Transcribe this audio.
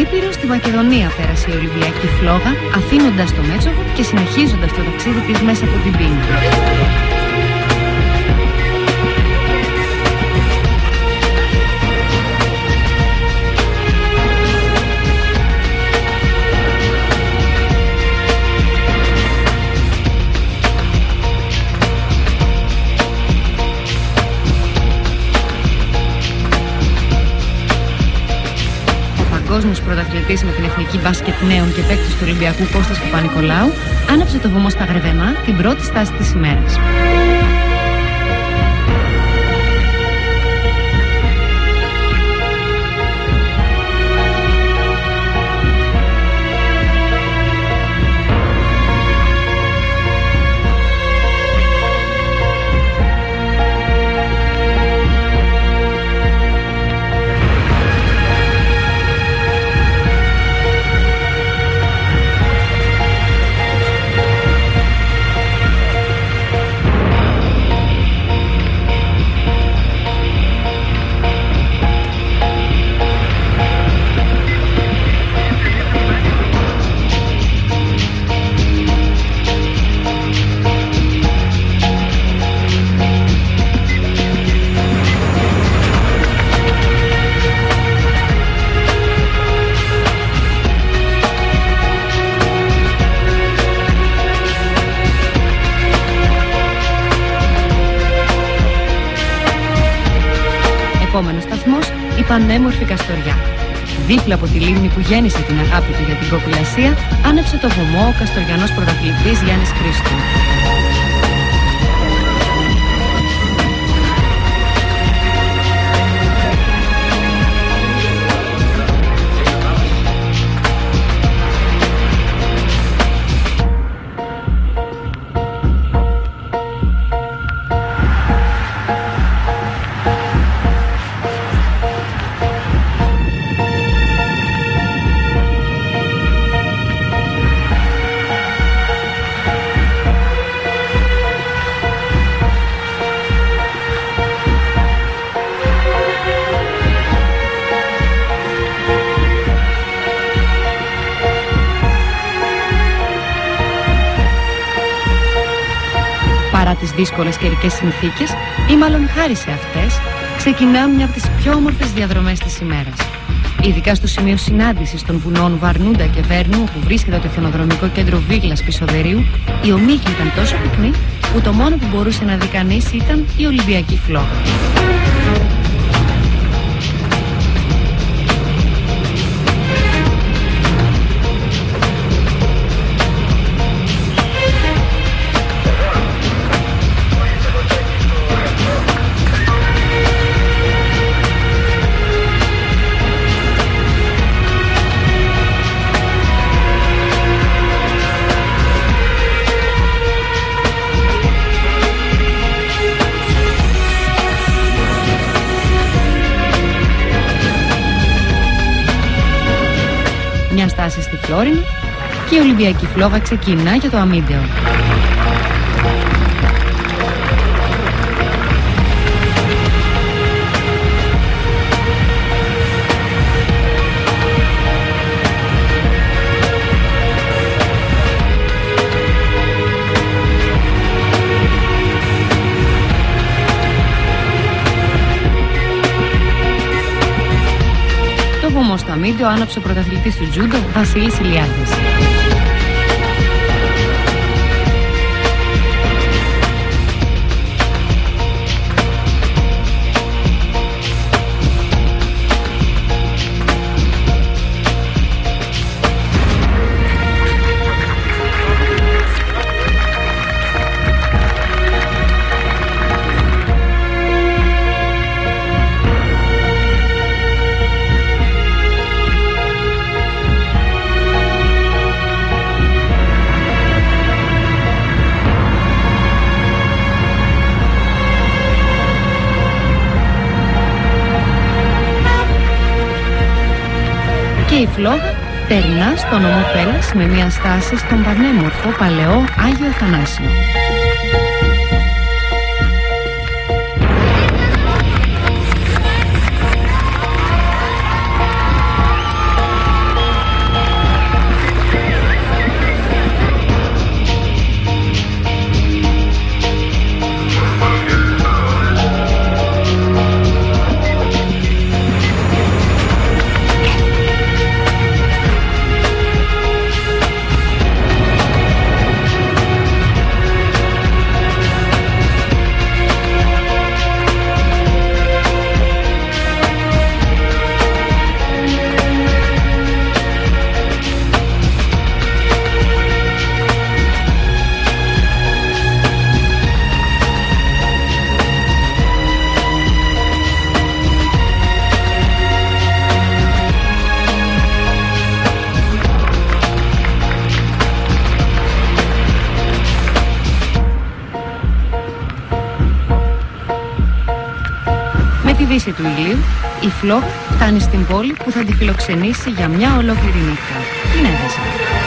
Ήπειρο στη Μακεδονία πέρασε η Ολυμπιακή φλόγα, αφήνοντας το Μέτσοβο και συνεχίζοντας το ταξίδι της μέσα από την πείνα. Παγκόσμιος πρωταθλητής με την εθνική μπάσκετ νέων και παίκτης του Ολυμπιακού Κώστας Παπα-Νικολάου άναψε το βωμό στα Γρεβενά την πρώτη στάση της ημέρας. Επόμενος σταθμός, η πανέμορφη Καστοριά. Δίπλα από τη λίμνη που γέννησε την αγάπη του για την κοπηλασία, άναψε το βωμό ο καστοριανός πρωταθλητής Γιάννης Χρήστου. Παρά τις δύσκολες καιρικές συνθήκες, ή μάλλον χάρη σε αυτές, ξεκινά μια από τις πιο όμορφες διαδρομές της ημέρας. Ειδικά στο σημείο συνάντησης των βουνών Βαρνούντα και Βέρνου, όπου βρίσκεται το χιονοδρομικό κέντρο Βίγλας Πισοδερίου, η ομίχλη ήταν τόσο πυκνή που το μόνο που μπορούσε να δει κανείς ήταν η Ολυμπιακή φλόγα. Μια στάση στη Φλόρινη και η Ολυμπιακή φλόγα ξεκινά για το Αμίντεο. Το βωμό στο Αμίντεο άναψε ο πρωταθλητής του τζούντο Βασίλης Ηλιάδης. Και η φλόγα περνά στο νομό Πέλλας με μια στάση στον πανέμορφο παλαιό Άγιο Αθανάσιο. δύση του ηλίου, η Φλό φτάνει στην πόλη που θα τη φιλοξενήσει για μια ολόκληρη νύχτα, την Έδεσα.